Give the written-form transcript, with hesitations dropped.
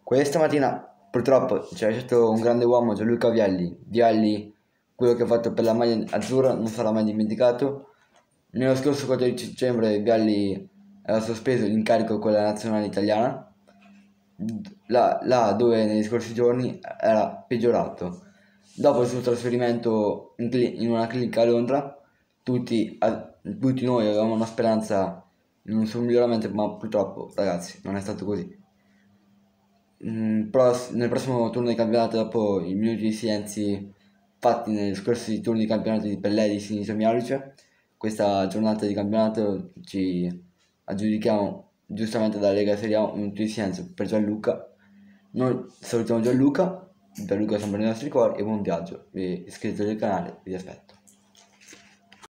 Questa mattina purtroppo ci ha lasciato un grande uomo, Gianluca Vialli. Vialli, quello che ha fatto per la maglia azzurra, non sarà mai dimenticato. Nello scorso 14 dicembre Vialli era sospeso l'incarico con la nazionale italiana, là dove negli scorsi giorni era peggiorato. Dopo il suo trasferimento in una clinica a Londra, tutti noi avevamo una speranza in un suo miglioramento, ma purtroppo, ragazzi, non è stato così. Nel prossimo turno di campionato, dopo i minuti di silenzio fatti negli scorsi turni di campionato di Pellè di Sinisa Mialice, questa giornata di campionato ci aggiudichiamo giustamente dalla Lega Serie A un minuto di silenzio per Gianluca. Noi salutiamo Gianluca è sempre nei nostri cuori e buon viaggio. Iscrivetevi al canale, vi aspetto.